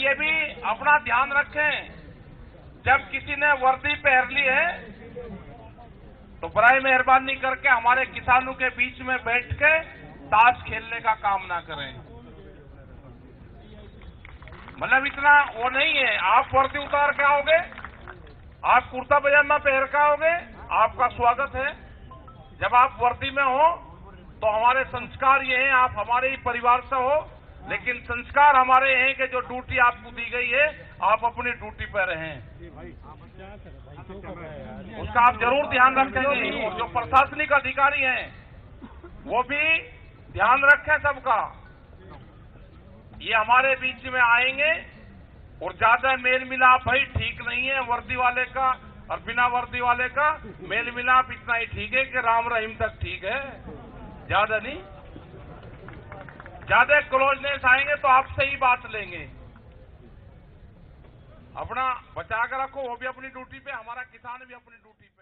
ये भी अपना ध्यान रखें, जब किसी ने वर्दी पहन ली है तो बराए मेहरबानी करके हमारे किसानों के बीच में बैठ के ताश खेलने का काम ना करें। मतलब इतना वो नहीं है, आप वर्दी उतार के आओगे, आप कुर्ता पजामा पहन के आओगे, आपका स्वागत है। जब आप वर्दी में हो तो हमारे संस्कार ये हैं, आप हमारे ही परिवार से हो, लेकिन संस्कार हमारे हैं कि जो ड्यूटी आपको दी गई है आप अपनी ड्यूटी पर रहें, उसका आप जरूर ध्यान रखेंगे। और जो प्रशासनिक अधिकारी हैं वो भी ध्यान रखें सबका। ये हमारे बीच में आएंगे और ज्यादा मेल मिलाप भाई ठीक नहीं है, वर्दी वाले का और बिना वर्दी वाले का मेल मिलाप इतना ही ठीक है कि राम रहीम तक ठीक है, ज्यादा नहीं। ज्यादा क्लोजनेस आएंगे तो आपसे ही बात लेंगे। अपना बचा कर रखो, वो भी अपनी ड्यूटी पे, हमारा किसान भी अपनी ड्यूटी पे।